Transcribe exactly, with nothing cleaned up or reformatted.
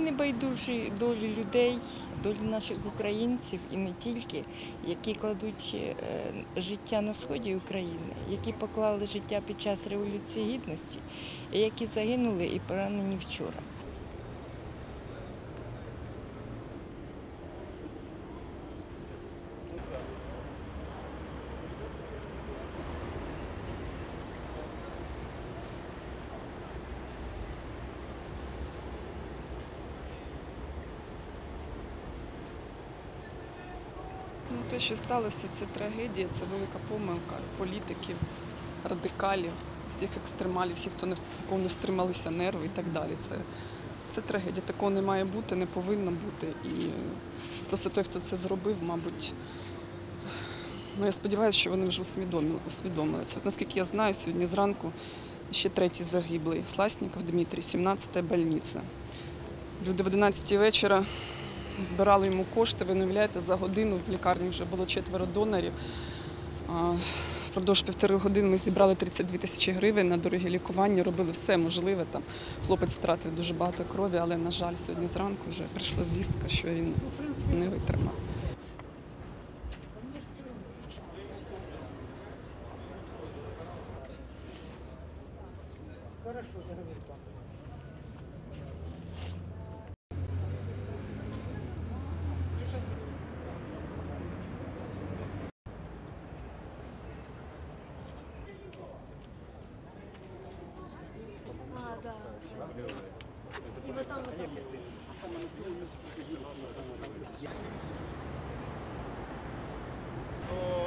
не байдужі долі людей, долі наших українців і не тільки, які кладуть життя на сході України, які поклали життя під час Революції Гідності і які загинули і поранені вчора. Ну, те, що сталося, це трагедія, це велика помилка політиків, радикалів, всіх екстремалів, всіх, хто не, кого не стрималися нерви і так далі. Це, це трагедія. Такого не має бути, не повинно бути. І просто той, хто це зробив, мабуть, ну, я сподіваюся, що вони вже усвідомили, усвідомили це. От, наскільки я знаю, сьогодні зранку ще третій загиблий Сласніков Дмитрій, сімнадцята больниця. Люди в одинадцятій вечора збирали йому кошти, ви не уявляєте, за годину в лікарні вже було четверо донорів. Впродовж півтори години ми зібрали тридцять дві тисячі гривень на дорогі лікування, робили все можливе. Там хлопець втратив дуже багато крові, але, на жаль, сьогодні зранку вже прийшла звістка, що він не витримав. А, да. И вот там вот там. То